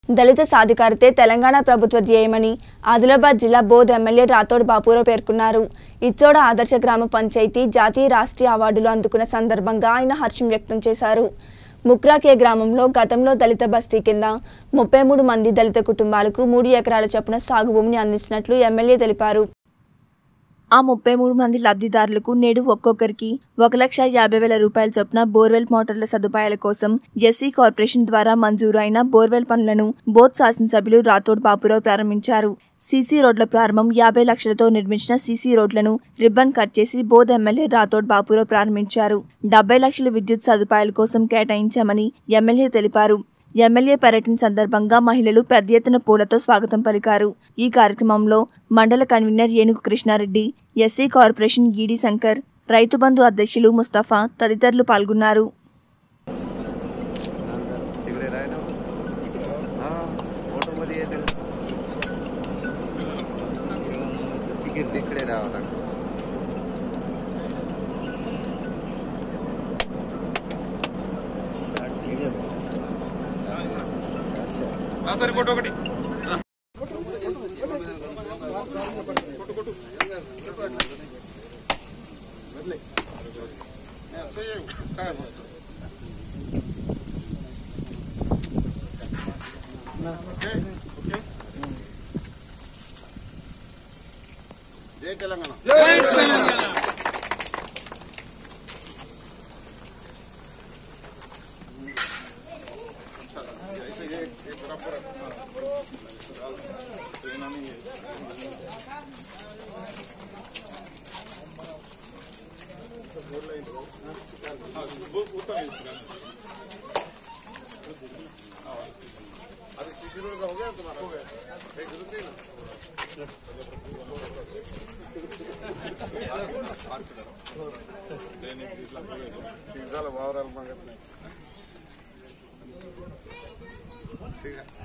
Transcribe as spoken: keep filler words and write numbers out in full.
దళిత సాధికారతే తెలంగాణ ప్రభుత్వ ధ్యేయమని ఆదిలాబాద్ జిల్లా బోధ్ ఎమ్మెల్యే రాథోడ్ బాపురావు పేర్కొన్నారు. ఇచ్చోడ ఆదర్శ గ్రామ పంచాయతీ జాతీయ రాష్ట్రీయ అవార్డులు అందుకున్న సందర్భంగా ఆయన హర్షం వ్యక్తం చేశారు. ముక్రాకే గ్రామంలో గతంలో దళిత బస్తీ కింద ముప్పై మూడు మంది దళిత కుటుంబాలకు మూడు ఎకరాల చొప్పున సాగు భూమిని అందించినట్లు ఎమ్మెల్యే తెలిపారు. ఆ ముప్పై మూడు మంది లబ్ధిదారులకు నేడు ఒక్కొక్కరికి ఒక లక్ష యాభై వేల రూపాయల చొప్పున బోర్వెల్ మోటార్ల సదుపాయాల కోసం ఎస్సీ కార్పొరేషన్ ద్వారా మంజూరు అయిన బోర్వెల్ పనులను బోధ్ శాసనసభ్యులు రాథోడ్ బాపురావు ప్రారంభించారు. సీసీ రోడ్ల ప్రారంభం యాభై లక్షలతో నిర్మించిన సీసీ రోడ్లను రిబ్బన్ కట్ చేసి బోధ్ ఎమ్మెల్యే రాథోడ్ బాపురావు ప్రారంభించారు. డెబ్బై లక్షల విద్యుత్ సదుపాయాల కోసం కేటాయించామని ఎమ్మెల్యే తెలిపారు. ఎమ్మెల్యే పర్యటన సందర్భంగా మహిళలు పెద్ద ఎత్తున పూలతో స్వాగతం పలికారు. ఈ కార్యక్రమంలో మండల convener Enugu Krishna Reddy, SC corporation ED Shankar, Rythu Bandhu అధ్యక్షులు ముస్తఫా తదితరులు పాల్గొన్నారు. సరే ఫోటో ఒకటి జై తెలంగాణ. జై తెలంగాణ. अभी सीसी रोड का हो गया तुम्हारा? हो गया। एक जरूरत नहीं ना। वावराल मांगत नहीं। ठीक है।